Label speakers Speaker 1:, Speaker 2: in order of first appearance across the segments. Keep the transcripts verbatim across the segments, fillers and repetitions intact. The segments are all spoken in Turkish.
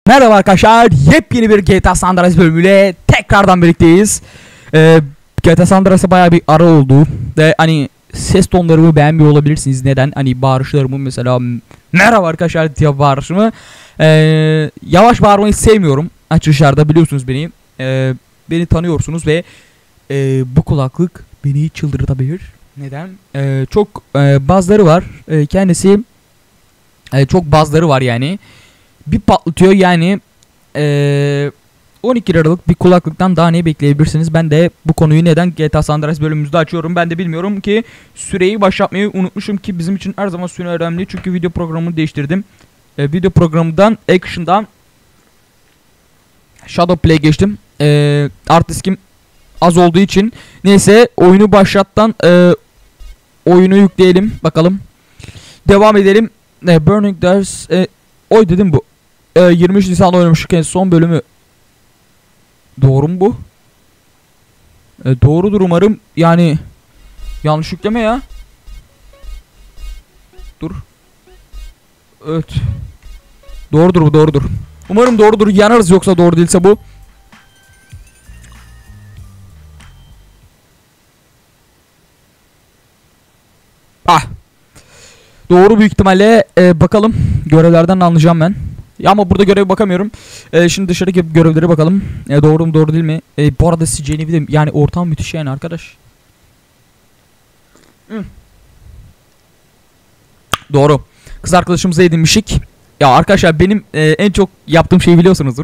Speaker 1: Merhaba arkadaşlar, yepyeni bir G T A San Andreas bölümüyle tekrardan birlikteyiz. Ee, G T A San Andreas'a bayağı bir ara oldu ve hani ses tonlarımı beğenmiyor olabilirsiniz. Neden? Hani bağırışlarımı mesela merhaba arkadaşlar diye bağırışımı ee, yavaş bağırmayı sevmiyorum. Açılışlarda biliyorsunuz beni, ee, beni tanıyorsunuz ve ee, bu kulaklık beni çıldırtabilir. Neden? Ee, çok ee, bazıları var, ee, kendisi ee, çok bazıları var yani. Bir patlatıyor yani ee, on iki liralık bir kulaklıktan daha ne bekleyebilirsiniz? Ben de bu konuyu neden G T A San Andreas bölümümüzde açıyorum ben de bilmiyorum ki. Süreyi başlatmayı unutmuşum ki bizim için her zaman süre önemli, çünkü video programını değiştirdim. ee, Video programından Action'dan Shadowplay'e geçtim. ee, Art diskim az olduğu için. Neyse, oyunu başlattan ee, oyunu yükleyelim bakalım. Devam edelim. ee, Burning Dars ee, oy dedim bu. yirmi üç Nisan'da oynamıştık en son bölümü. Doğru mu bu? E, doğrudur umarım. Yani yanlış yükleme ya. Dur. Evet. Doğrudur bu, doğrudur. Umarım doğrudur. Yanarız yoksa doğru değilse bu. Ah. Doğru büyük ihtimalle. E, bakalım. Görevlerden anlayacağım ben. Ya ama burada göreve bakamıyorum. Ee, şimdi dışarıdaki görevlere bakalım. Ee, doğru mu doğru değil mi? Ee, bu arada sizce de yani ortam müthiş yani arkadaş. Hı. Doğru. Kız arkadaşımıza edinmişik. Ya arkadaşlar benim e, en çok yaptığım şeyi biliyorsunuzdur.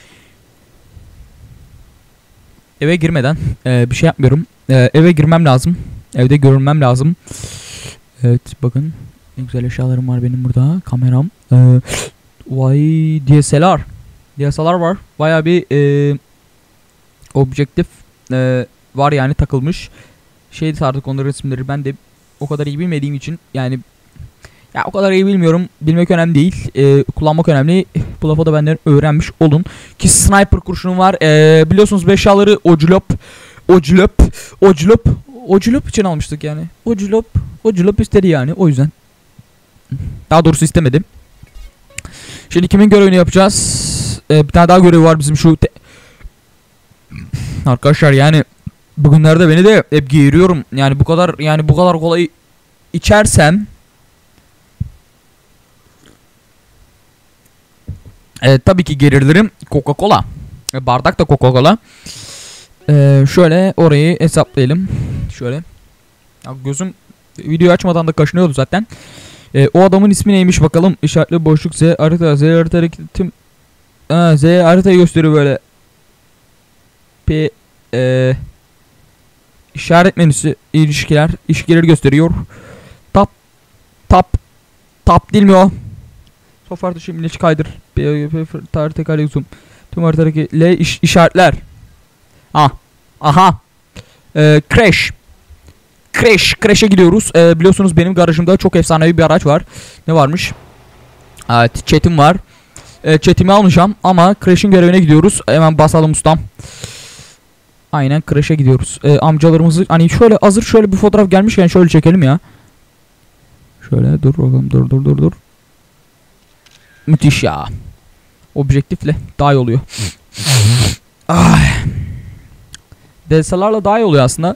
Speaker 1: Eve girmeden e, bir şey yapmıyorum. E, eve girmem lazım. Evde görünmem lazım. Evet bakın. Ne güzel eşyalarım var benim burada. Kameram. Eee... Vay, D S L R. D S L R var. Bayağı bir e, objektif e, var yani takılmış. Şey sardık onların resimleri. Ben de o kadar iyi bilmediğim için yani ya o kadar iyi bilmiyorum. Bilmek önemli değil. E, kullanmak önemli. Bu lafı da benden öğrenmiş olun. Ki sniper kurşunum var. E, biliyorsunuz beş eşyaları Oclop, Oclop, Oclop, Oclop için almıştık yani. Oclop, Oclop istedi yani. O yüzden. Daha doğrusu istemedim. Şimdi kimin görevini yapacağız? Ee, bir tane daha görev var bizim şu arkadaşlar yani bugünlerde beni de hep geğiriyorum. Yani bu kadar yani bu kadar kolay içersem ee, tabii ki gerilirim. Coca-Cola. E, bardak da Coca-Cola. Ee, şöyle orayı hesaplayalım. Şöyle. Ya gözüm videoyu açmadan da kaşınıyordu zaten. Ee, o adamın ismi neymiş bakalım. İşaretli boşluk Z harita. Z haritadaki tüm ha, Z haritayı gösteriyor böyle. P e, işaret menüsü ilişkiler ilişkileri gösteriyor. Tap tap tap değil mi o? Sof artı şimdi kaydır. Tarih tekrar zoom. Tüm haritadaki L iş, işaretler. Ah. Aha. Ee, crash. Crash, Crash'e gidiyoruz. Ee, biliyorsunuz benim garajımda çok efsanevi bir araç var. Ne varmış? Evet, chat'im var. Ee, chat'imi almayacağım ama Crash'in görevine gidiyoruz. Hemen basalım ustam. Aynen Crash'e gidiyoruz. Ee, amcalarımızı hani şöyle hazır şöyle bir fotoğraf gelmişken şöyle çekelim ya. Şöyle dur bakalım, dur dur dur dur. Müthiş ya. Objektifle daha iyi oluyor. Ay. D S L R'la daha iyi oluyor aslında.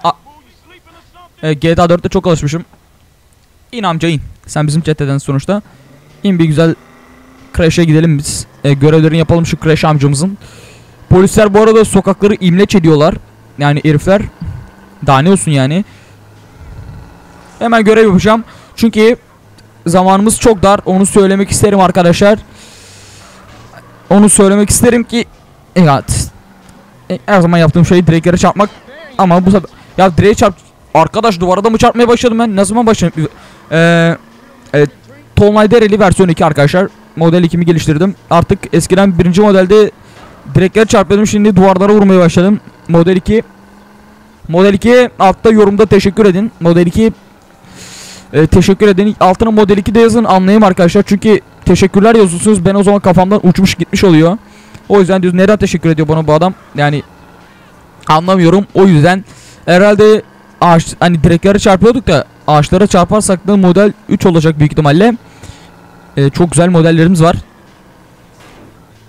Speaker 1: E, G T A dörtte çok alışmışım. İn amca in. Sen bizim chat'ten sonuçta. İn bir güzel Crash'e gidelim biz. E, görevlerini yapalım şu Crash amcamızın. Polisler bu arada sokakları imleç ediyorlar. Yani herifler. Daha ne olsun yani. Hemen görev yapacağım. Çünkü zamanımız çok dar. Onu söylemek isterim arkadaşlar. Onu söylemek isterim ki evet. E, her zaman yaptığım şey direklere çarpmak. Ama bu sefer ya direğe çarp. Arkadaş duvara da mı çarpmaya başladım ben? Ne zaman başladım? Eee e, Tomb Raider versiyon iki arkadaşlar. Model ikimi geliştirdim. Artık eskiden birinci modelde direkleri çarpıyordum. Şimdi duvarlara vurmaya başladım. Model iki. Model iki altta yorumda teşekkür edin. Model iki e, teşekkür edin. Altına Model iki de yazın, anlayayım arkadaşlar. Çünkü teşekkürler yazıyorsunuz. Ben o zaman kafamdan uçmuş gitmiş oluyor. O yüzden diyoruz neden teşekkür ediyor bana bu adam? Yani anlamıyorum. O yüzden herhalde ağaç hani direklere çarpıyorduk da ağaçlara çarparsak da model üç olacak büyük ihtimalle. Ee, çok güzel modellerimiz var.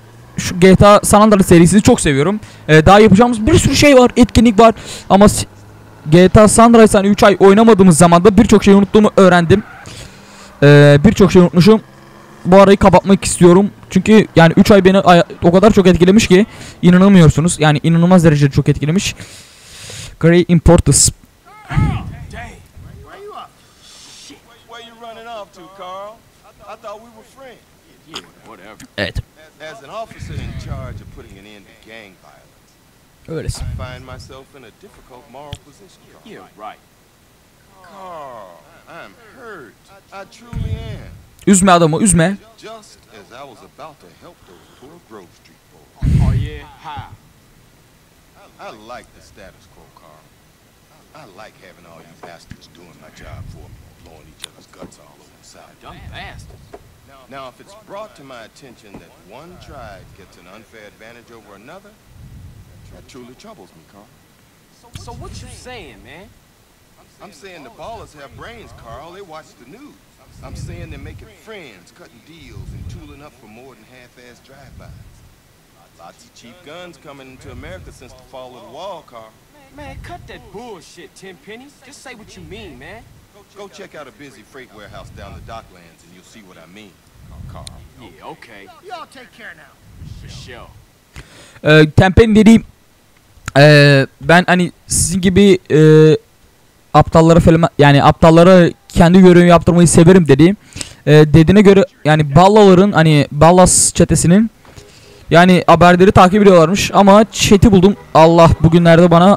Speaker 1: Şu G T A San Andreas serisini çok seviyorum. Ee, daha yapacağımız bir sürü şey var, etkinlik var. Ama G T A San Andreas hani üç ay oynamadığımız zaman da birçok şey unuttuğumu öğrendim. Ee, birçok şey unutmuşum. Bu arayı kapatmak istiyorum. Çünkü yani üç ay beni o kadar çok etkilemiş ki inanamıyorsunuz. Yani inanılmaz derecede çok etkilemiş. Great importance. Evet.
Speaker 2: As an officer in charge of putting an end to gang violence,
Speaker 1: Öylesin.
Speaker 2: I find myself in a difficult moral position. Yeah, right. Carl, I'm hurt. I truly am.
Speaker 1: Üzme adamı, üzme.
Speaker 2: Just as I was about to help those poor Grove Street boys. Oh yeah, how? I like the status quo, Carl. I like having all you bastards doing my job for me, blowing each other's guts all over the side. Dumb bastards. Now, if it's brought to my attention that one tribe gets an unfair advantage over another, that truly troubles me, Carl.
Speaker 3: So, so what you saying, man?
Speaker 2: I'm saying the ballers have brains, Carl. They watch the news. I'm saying they're making friends, cutting deals, and tooling up for more than half-assed drive-bys. Lots of cheap guns coming into America since the fall of the wall, Carl.
Speaker 3: Man, cut that bullshit, Tenpenny. Just say what you mean, man.
Speaker 2: Go check out a busy freight warehouse down the docklands, and you'll see what I mean, Carl.
Speaker 3: Yeah, okay.
Speaker 4: Y'all take care now.
Speaker 3: For sure.
Speaker 1: Ee, Tempen dediğim ee, ben hani sizin gibi ee, aptallara falan yani aptallara kendi görevimi yaptırmayı severim dediğim ee, dediğine göre yani Ballaların hani Ballas çetesinin yani haberleri takip ediyorlarmış ama chat'i buldum. Allah bugünlerde bana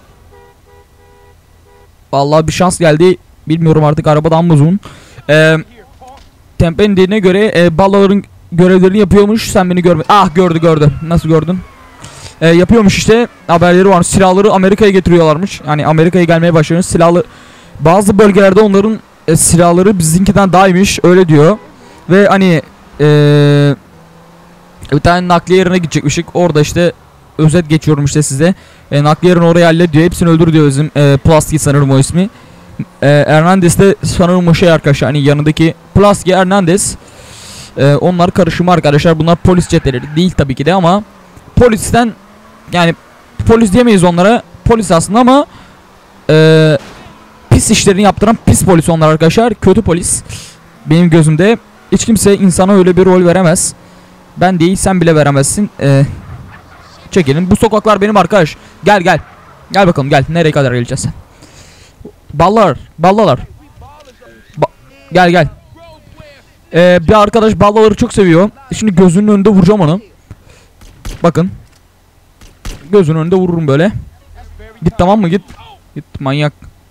Speaker 1: vallahi bir şans geldi. Bilmiyorum artık arabadan mı uzun. Ee, Tempen dediğine göre e, Ballaların görevlerini yapıyormuş. Sen beni görme. Ah gördü gördü. Nasıl gördün? Ee, yapıyormuş işte. Haberleri var. Silahları Amerika'ya getiriyorlarmış. Yani Amerika'ya gelmeye başlıyoruz. Silahlı bazı bölgelerde onların e, silahları bizimkinden daha iyiymiş. Öyle diyor. Ve hani eee bir tane nakliye yerine gidecekmişik. Orada işte özet geçiyorum işte size. E, nakliye yerini oraya hallediyor. Hepsini öldür diyor bizim e, Pulaski sanırım o ismi. E, Hernandez de sanırım o şey arkadaşlar. Hani yanındaki Pulaski Hernandez. E, onlar karışımı arkadaşlar. Bunlar polis çeteleri değil tabii ki de ama polisten yani polis diyemeyiz onlara. Polis aslında ama e, pis işlerini yaptıran pis polis onlar arkadaşlar. Kötü polis. Benim gözümde hiç kimse insana öyle bir rol veremez. Ben değil sen bile veremezsin. Ee, çekelim. Bu sokaklar benim arkadaş. Gel gel. Gel bakalım gel. Nereye kadar geleceğiz? Ballar. Ballalar. Ba gel gel. Ee, bir arkadaş ballaları çok seviyor. Şimdi gözünün önünde vuracağım onu. Bakın. Gözünün önünde vururum böyle. Git tamam mı? Git. Git manyak.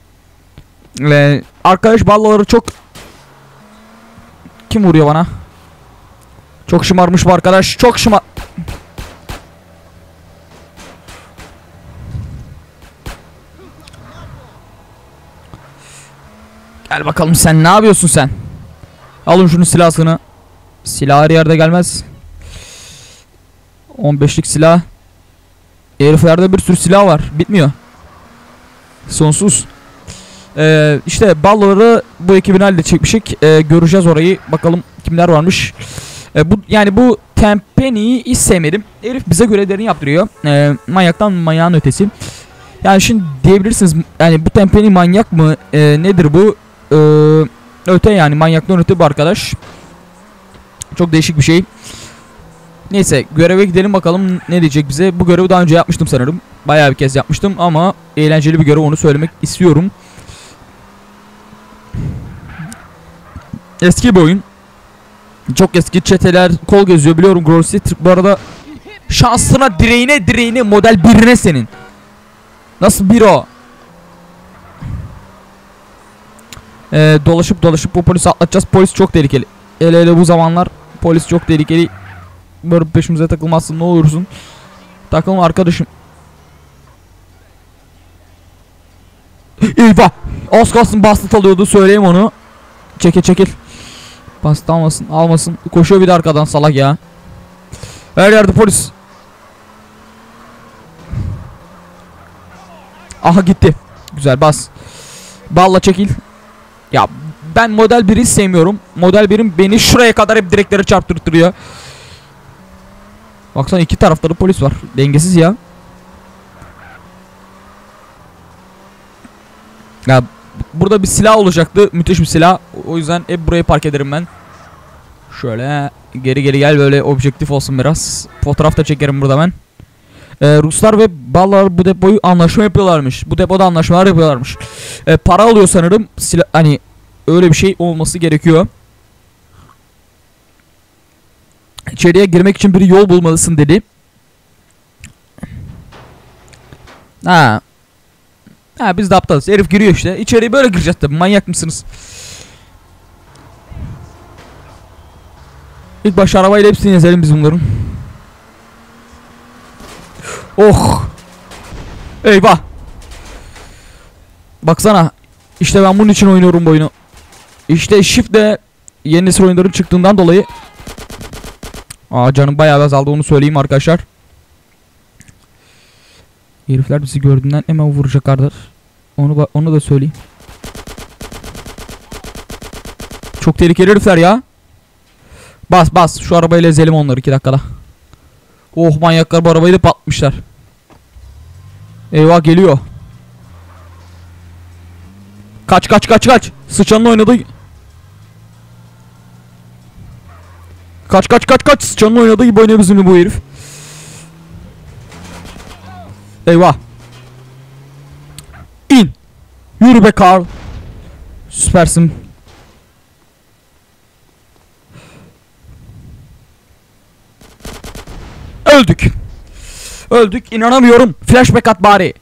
Speaker 1: Ee, arkadaş ballaları çok... Kim vuruyor bana? Çok şımarmış bu arkadaş. Çok şımar... Gel bakalım sen ne yapıyorsun sen? Alın şunu silahını. Silah her yerde gelmez. on beşlik silah. Heriflerde bir sürü silah var. Bitmiyor. Sonsuz. Ee, işte balları bu ekibin halde çekmişik. Ee, göreceğiz orayı. Bakalım kimler varmış. Ee, bu yani bu Tempenny'yi hiç sevmedim. Herif bize görevlerini yaptırıyor. Ee, manyaktan manyağın ötesi. Yani şimdi diyebilirsiniz yani bu Tempenny manyak mı? Ee, nedir bu? Ee, öte yani manyaktan öte bu arkadaş. Çok değişik bir şey. Neyse göreve gidelim bakalım ne diyecek bize. Bu görevi daha önce yapmıştım sanırım. Bayağı bir kez yapmıştım ama eğlenceli bir görev, onu söylemek istiyorum. Eski bir oyun. Çok eski, çeteler kol geziyor biliyorum Grove Street. Bu arada şansına direğine direğine model birine senin. Nasıl bir o? Ee, dolaşıp dolaşıp bu polisi atlatacağız. Polis çok tehlikeli. Hele hele bu zamanlar polis çok tehlikeli. Böyle peşimize takılmazsın ne olursun. Takılma arkadaşım. Eyvah! Az kalsın bastı alıyordu, söyleyeyim onu. Çekil çekil. Bastı almasın almasın. Koşuyor bir de arkadan salak ya. Her yerde polis. Aha gitti. Güzel bas. Balla çekil. Ya ben model biri sevmiyorum. Model birim beni şuraya kadar hep direkleri çarptırtırıyor. Baksana iki tarafta da polis var. Dengesiz ya. Ya burada bir silah olacaktı. Müthiş bir silah. O yüzden hep burayı park ederim ben. Şöyle geri geri gel, böyle objektif olsun biraz. Fotoğraf da çekerim burada ben. Ee, Ruslar ve Ballar bu depoyu anlaşma yapıyorlarmış. Bu depoda anlaşmalar yapıyorlarmış. Ee, para alıyor sanırım. Silah, hani öyle bir şey olması gerekiyor. İçeriye girmek için bir yol bulmalısın dedi. Ha. Ha biz de aptalız. Herif giriyor işte. İçeriye böyle gireceğiz tabii. Manyak mısınız? İlk baş arabayla hepsini yazalım biz bunların. Oh. Eyvah. Baksana. İşte ben bunun için oynuyorum bu oyunu. İşte Shift'le yeni nesil oyunların çıktığından dolayı. Aa canım bayağı azaldı, onu söyleyeyim arkadaşlar. Herifler bizi gördüğünden hemen vuracaklardır. Onu onu da söyleyeyim. Çok tehlikeli herifler ya. Bas bas şu arabayla ezelim onları iki dakikada. Oh manyaklar bu arabayı da patlatmışlar. Eyvah geliyor. Kaç kaç kaç kaç. Sıçanın oynadığı. Kaç kaç kaç kaç. Sıçanın oynadığı gibi oynuyor bizimle bu herif. Eyvah. İn. Yürü be Carl. Süpersin. Öldük. Öldük. İnanamıyorum. Flashback at bari.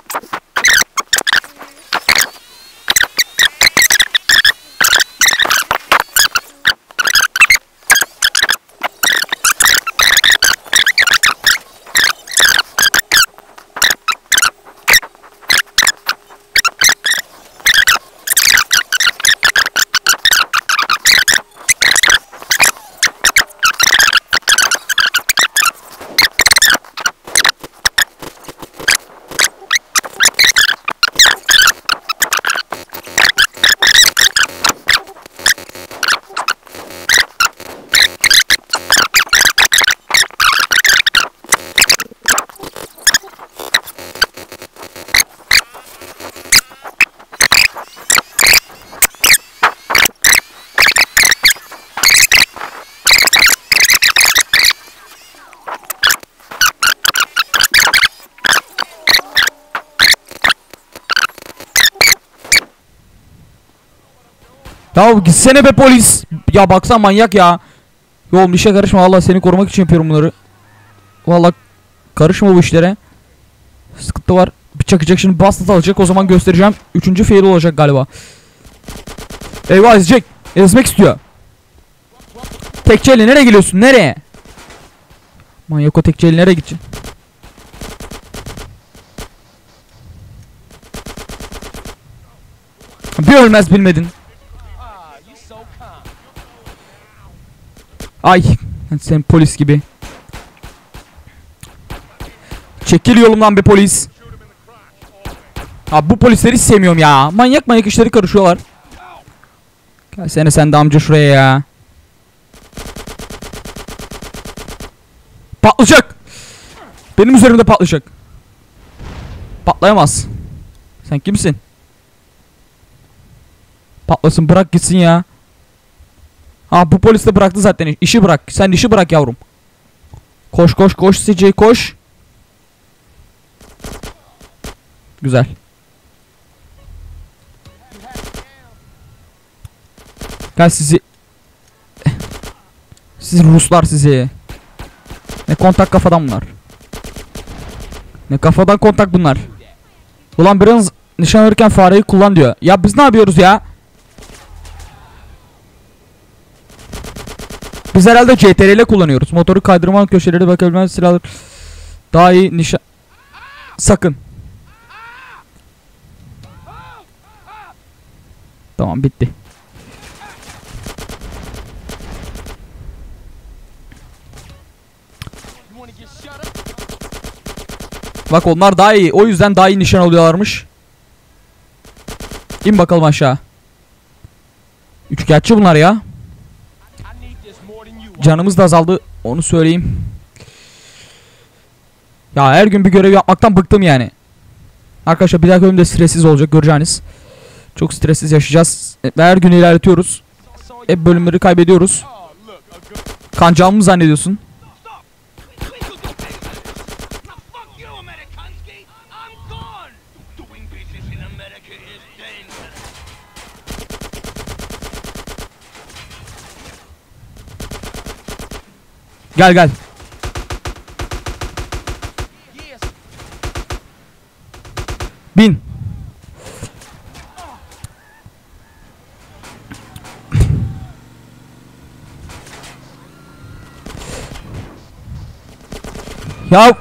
Speaker 1: Ya gitsene be polis. Ya baksana manyak ya. Oğlum işe karışma, vallahi seni korumak için yapıyorum bunları. Vallahi karışma bu işlere. Sıkıntı var. Bir çakacak şimdi, bastıt alacak, o zaman göstereceğim. Üçüncü fail olacak galiba. Eyvah ezecek. Ezmek istiyor. Tekçeli nereye geliyorsun, nereye? Manyak o tekçeli nereye gideceksin? Bir ölmez bilmedin. Ay sen polis gibi. Çekil yolumdan be polis. Abi bu polisleri hiç sevmiyorum ya. Manyak manyak işleri karışıyorlar. Gelsene sen de amca şuraya ya. Patlayacak. Benim üzerimde patlayacak. Patlayamaz. Sen kimsin? Patlasın, bırak gitsin ya. Ha bu polis de bıraktı zaten. İşi bırak. Sen işi bırak yavrum. Koş koş koş C J koş. Güzel. Gel sizi. Siz Ruslar sizi. Ne kontak kafadan bunlar. Ne kafadan kontak bunlar. Ulan biraz nişan alırken fareyi kullan diyor. Ya biz ne yapıyoruz ya? Biz herhalde C T R L kullanıyoruz. Motoru kaydırma köşeleri bakabilmez silahlar. Daha iyi nişan. Sakın. Tamam bitti. Bak onlar daha iyi. O yüzden daha iyi nişan alıyorlarmış. İn bakalım aşağı. Üçkağıtçı bunlar ya. Canımız da azaldı. Onu söyleyeyim. Ya her gün bir görev yapmaktan bıktım yani. Arkadaşlar bir dahaki bölümde stressiz olacak, göreceğiniz. Çok stressiz yaşayacağız. Ve her gün ilerletiyoruz. Hep bölümleri kaybediyoruz. Kancağımı mı zannediyorsun? Gel gel. Bin. Ya.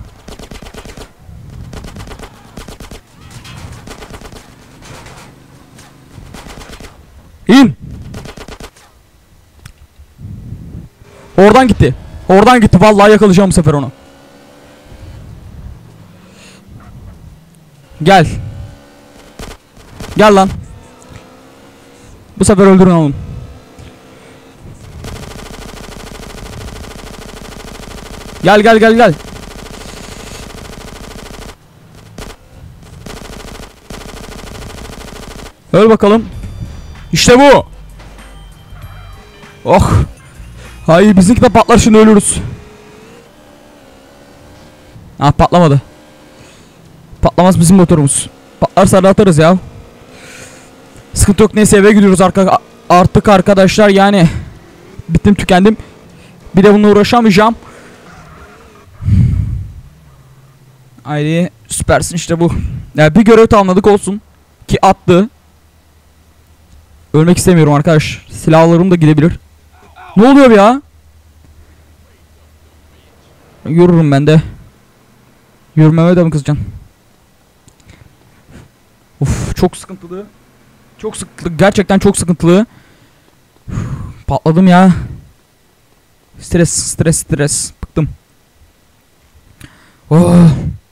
Speaker 1: İn. Oradan gitti. Oradan gitti. Vallahi yakalayacağım bu sefer onu. Gel. Gel lan. Bu sefer öldürün oğlum. Gel gel gel gel. Öl bakalım. İşte bu. Oh. Hayır, bizimki de patlar, şimdi ölürüz. Ah, patlamadı. Patlamaz bizim motorumuz. Patlarsa da atarız ya. Sıkıntı yok, neyse eve gidiyoruz arka artık arkadaşlar, yani bittim tükendim. Bir de bununla uğraşamayacağım. Haydi süpersin, işte bu. Yani bir görev tamamladık, olsun ki attı. Ölmek istemiyorum arkadaş. Silahlarım da gidebilir. Ne oluyor ya? Yürürüm ben de. Yürümeme de mi kızacaksın? Uf, çok sıkıntılı. Çok sıkıntılı. Gerçekten çok sıkıntılı. Uf, patladım ya. Stres, stres, stres. Bıktım. Oh.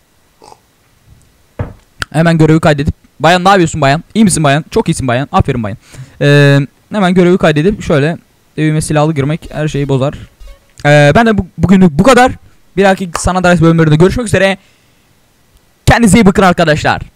Speaker 1: Hemen görevi kaydedip. Bayan, ne yapıyorsun bayan? İyi misin bayan? Çok iyisin bayan. Aferin bayan. Ee, hemen görevi kaydedip şöyle evime silahlı girmek her şeyi bozar. Ee, ben de bu, bugünlük bu kadar. Bir dahaki San Andreas bölümlerinde görüşmek üzere. Kendinize iyi bakın arkadaşlar.